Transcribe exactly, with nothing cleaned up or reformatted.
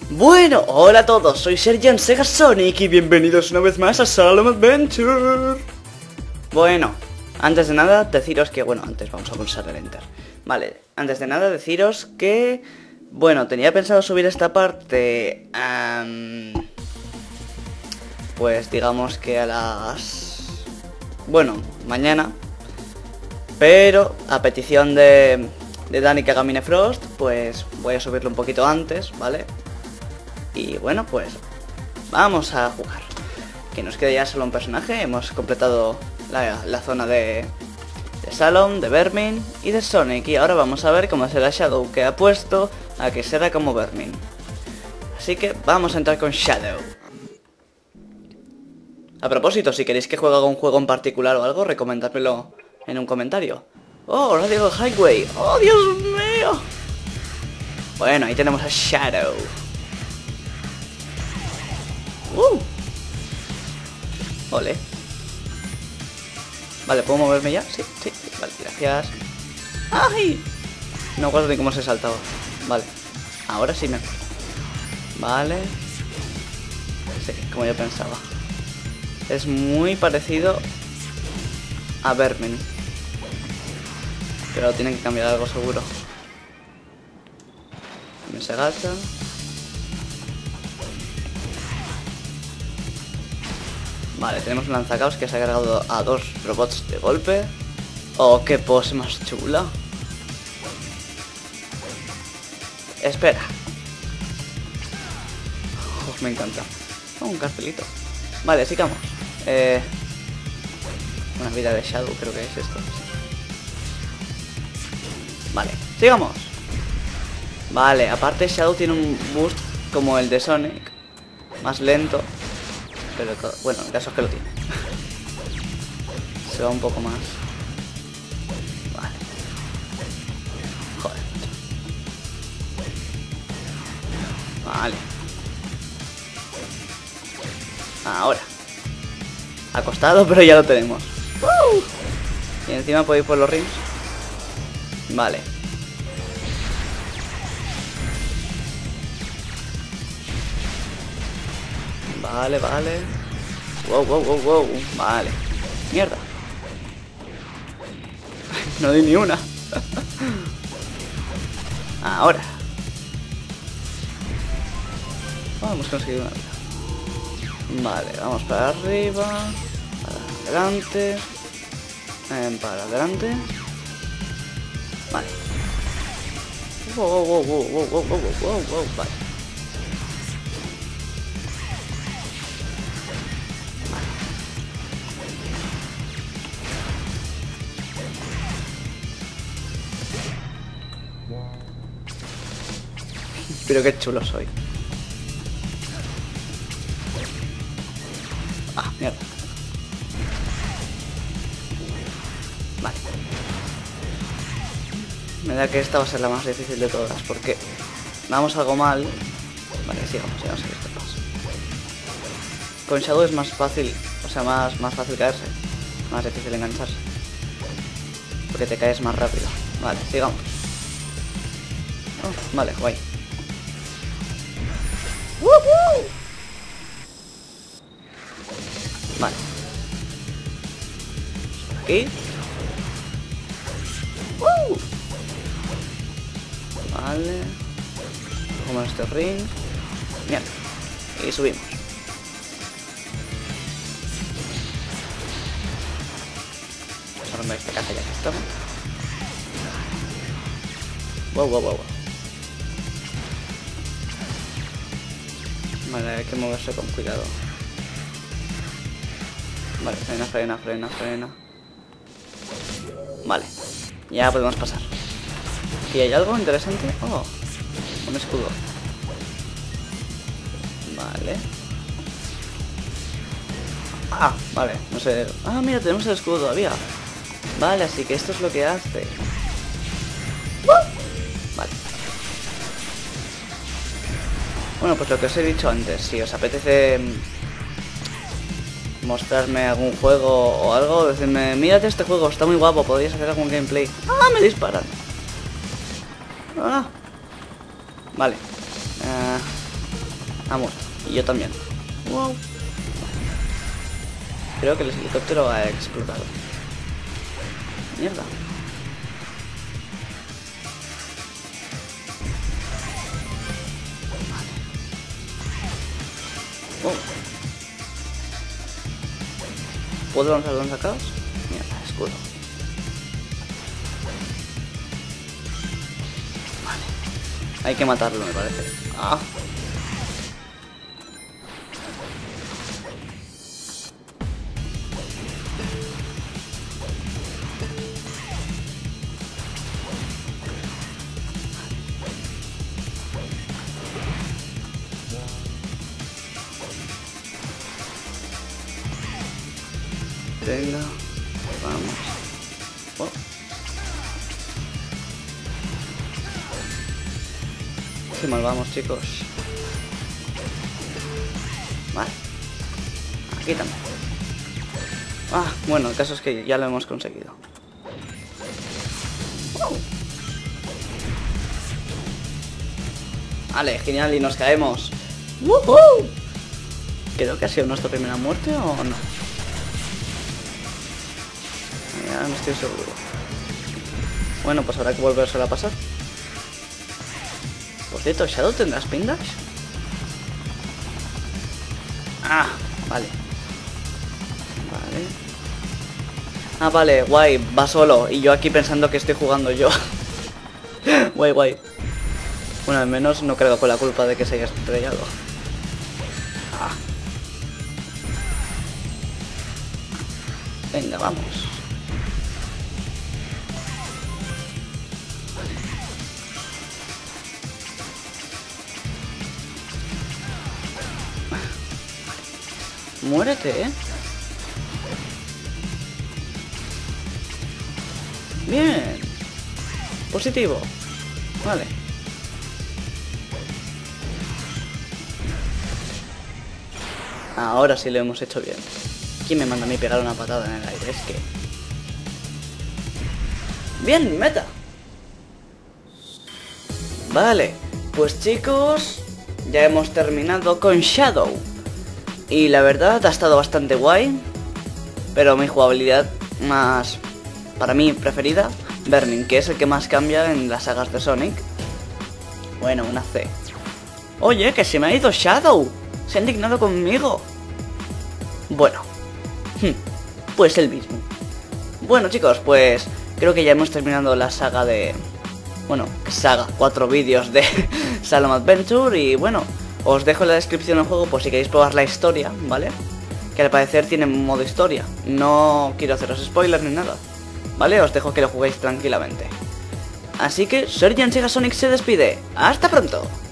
Bueno, hola a todos, soy Sergian Sega Sonic y bienvenidos una vez más a Salem Adventure. Bueno, antes de nada deciros que, bueno, antes vamos a pulsar el Enter. Vale, antes de nada deciros que, bueno, tenía pensado subir esta parte, um, pues digamos que a las, bueno, mañana. Pero a petición de, de Dani que haga Minefrost, pues voy a subirlo un poquito antes, ¿vale? Y bueno, pues vamos a jugar. Que nos queda ya solo un personaje. Hemos completado la, la zona de, de Salem, de Vermin y de Sonic. Y ahora vamos a ver cómo será Shadow, que ha puesto a que será como Vermin. Así que vamos a entrar con Shadow. A propósito, si queréis que juegue algún juego en particular o algo, recomendádmelo en un comentario. Oh, Radio Highway. Oh, Dios mío. Bueno, ahí tenemos a Shadow. Uh. Ole. Vale, ¿puedo moverme ya? Sí, sí, sí. Vale, gracias. ¡Ay! No acuerdo ni cómo se saltaba. Vale, ahora sí me acuerdo. Vale. Sí, como yo pensaba. Es muy parecido a Vermin, pero tienen que cambiar algo seguro. Me se agacha. Vale, tenemos un lanzacaos que se ha cargado a dos robots de golpe. Oh, qué pose más chula. Espera. Oh, me encanta. Oh, un cartelito. Vale, sigamos. Eh, una vida de Shadow, creo que es esto. Vale, sigamos. Vale, aparte Shadow tiene un boost como el de Sonic, más lento. Pero bueno, el caso es que lo tiene. Se va un poco más. Vale. Joder. Vale. Ahora. Ha costado, pero ya lo tenemos. ¡Uh! Y encima puedo ir por los rings. Vale. Vale, vale. Wow, wow, wow, wow. Vale. Mierda. No di ni una. Ahora. Oh, hemos conseguido una vida. Vale, vamos para arriba. Para adelante. Eh, para adelante. Vale. Wow, wow, wow, wow, wow, wow, wow, wow, wow. Vale. Pero qué chulo soy. Ah, mierda. Vale. Me da que esta va a ser la más difícil de todas, porque vamos algo mal. Vale, sigamos, sigamos a este paso. Con Shadow es más fácil, o sea, más, más fácil caerse. Más difícil engancharse. Porque te caes más rápido. Vale, sigamos. Oh, vale, guay. ¡Woohoo! Vale. Aquí. ¡Uh! Vale. Como este ring. Mierda. Y subimos. Vamos a romper esta caja ya que estamos. Wow, wow, wow, wow. Vale, hay que moverse con cuidado. Vale, frena, frena, frena, frena. Vale, ya podemos pasar. ¿Y hay algo interesante? Oh, un escudo. Vale. Ah, vale, no sé. Ah, mira, tenemos el escudo todavía. Vale, así que esto es lo que hace. Vale. Bueno, pues lo que os he dicho antes, si os apetece mostrarme algún juego o algo, decidme, mírate este juego, está muy guapo, podrías hacer algún gameplay. ¡Ah, me disparan! Ah. Vale. Uh, Vamos, y yo también. Wow. Creo que el helicóptero ha explotado. Mierda. Vale. Oh. ¿Puedo lanzar lanzacaos? Mierda, escudo. Vale. Hay que matarlo, me parece. Ah. Venga, vamos. Oh. Qué mal vamos, chicos. Vale. Aquí también. Ah, bueno, el caso es que ya lo hemos conseguido. Oh. Vale, genial, y nos caemos. ¡Woohoo! Creo que ha sido nuestra primera muerte o no. Ya no estoy seguro. Bueno, pues habrá que volvérsela a pasar. Por cierto, ¿Shadow tendrá Spin Dash? Ah, vale. Vale. Ah, vale, guay, va solo. Y yo aquí pensando que estoy jugando yo. Guay, guay. Bueno, al menos no creo con la culpa de que se haya estrellado. Ah. Venga, vamos. Muérete, ¿eh? Bien. Positivo. Vale. Ahora sí lo hemos hecho bien. ¿Quién me manda a mí pegar una patada en el aire? Es que... Bien, meta. Vale. Pues chicos, ya hemos terminado con Shadow. Y la verdad ha estado bastante guay. Pero mi jugabilidad más, para mí, preferida, Burning, que es el que más cambia en las sagas de Sonic. Bueno, una C. Oye, que se me ha ido Shadow. Se ha indignado conmigo. Bueno, pues el mismo. Bueno chicos, pues creo que ya hemos terminado la saga de... Bueno, saga, cuatro vídeos de Salom Adventure. Y bueno, os dejo en la descripción el juego por si queréis probar la historia, ¿vale? Que al parecer tiene modo historia. No quiero haceros spoilers ni nada, ¿vale? Os dejo que lo juguéis tranquilamente. Así que Sergeant Sega Sonic se despide. ¡Hasta pronto!